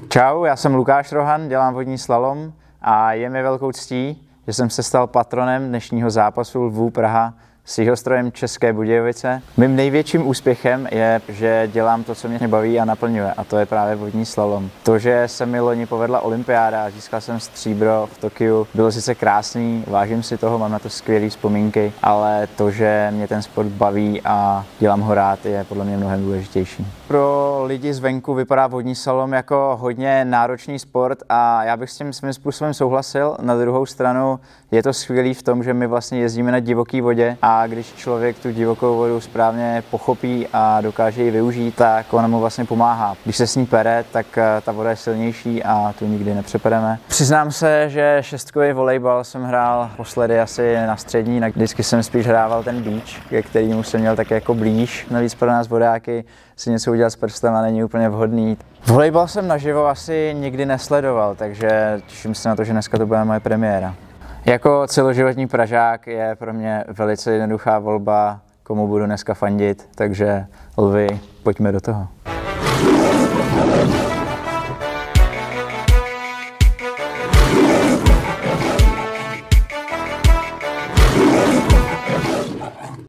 Čau, já jsem Lukáš Rohan, dělám vodní slalom a je mi velkou ctí, že jsem se stal patronem dnešního zápasu Lvů Praha s Jihostrojem České Budějovice. Mým největším úspěchem je, že dělám to, co mě baví a naplňuje, a to je právě vodní slalom. To, že se mi loni povedla olympiáda a získal jsem stříbro v Tokiu, bylo sice krásný, vážím si toho, mám na to skvělé vzpomínky, ale to, že mě ten sport baví a dělám ho rád, je podle mě mnohem důležitější. Pro lidi zvenku vypadá vodní slalom jako hodně náročný sport a já bych s tím svým způsobem souhlasil. Na druhou stranu je to skvělý v tom, že my vlastně jezdíme na divoké vodě a když člověk tu divokou vodu správně pochopí a dokáže ji využít, tak ona mu vlastně pomáhá. Když se s ní pere, tak ta voda je silnější a tu nikdy nepřepereme. Přiznám se, že šestkový volejbal jsem hrál posledy asi na střední, vždycky jsem spíš hrával ten beach, ke kterému jsem měl tak jako blíž. Navíc pro nás vodáky si něco udělat s prstem a není úplně vhodný. Volejbal jsem naživo asi nikdy nesledoval, takže těším se na to, že dneska to bude moje premiéra. Jako celoživotní Pražák je pro mě velice jednoduchá volba, komu budu dneska fandit, takže Lvi, pojďme do toho.